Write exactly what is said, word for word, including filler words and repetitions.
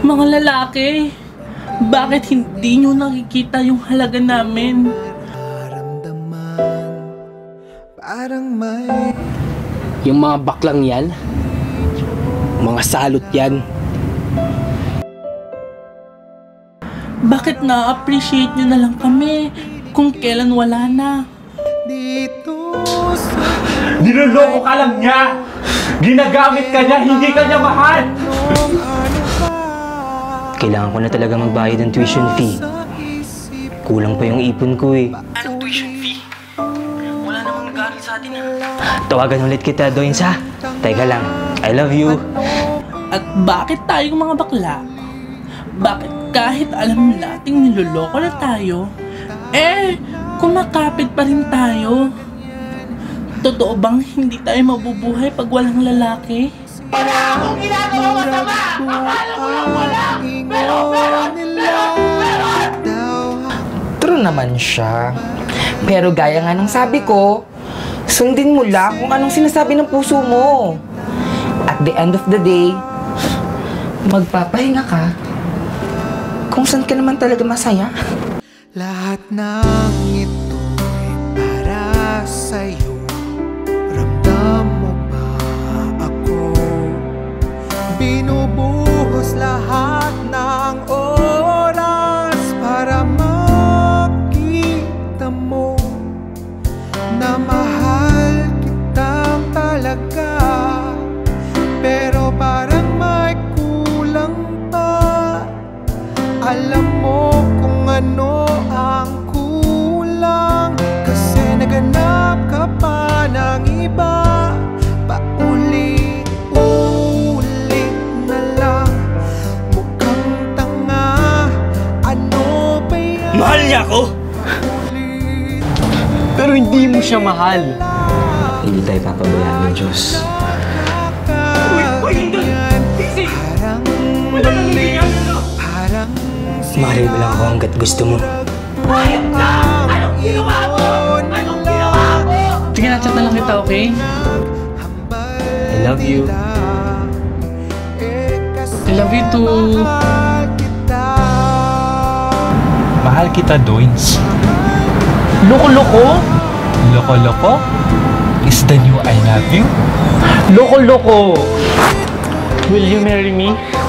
Mga lalaki, bakit hindi nyo nakikita yung halaga namin? Parang may... Yung mga baklang yan, mga salot yan. Bakit na-appreciate nyo na lang kami kung kailan wala na? Dito sa... Niloloko ka lang niya! Ginagamit ka niya, hindi ka niya mahal! Kailangan ko na talaga magbayad ng tuition fee. Kulang pa yung ipon ko eh. Anong tuition fee? Wala namang nag-aaral sa atin ha. Tawagan ulit kita, Doins ha? Teka lang, I love you. At bakit tayong mga bakla? Bakit kahit alam nating niloloko na tayo, eh, kumakapit pa rin tayo? Totoo bang hindi tayo mabubuhay pag walang lalaki? Wala akong ginagawa masama! Akala ko lang wala! Pero, meron! Meron! Meron! True naman siya. Pero gaya nga ng sabi ko, sundin mo lang kung anong sinasabi ng puso mo. At the end of the day, magpapahinga ka kung saan ka naman talaga masaya. Lahat ng ito'y para sa'yo. Ramdam mo ba ako? Binubuhos lahat ng oras para makita mo na mahal kitang talaga. Pero parang may kulang pa. Alam mo kung ano ang kulang, kasi naganap ka pa ng iba. Paulit-ulit na lang, mukhang tanga. Ano ba yan? Mahal niya ako! Pero hindi mo siya mahal. Hindi tayo papabayaan ng Diyos. Parang mali, parang Mahalin mo lang ako hanggat gusto mo. Ayop ka! Anong ginawa mo? Anong ginawa mo? Sige na, chat na lang kita, okay? I love you. I love you too. Mahal kita, Doins. Loko-loko? Loko-loko? Is the new I love you? Loko-loko! Will you marry me?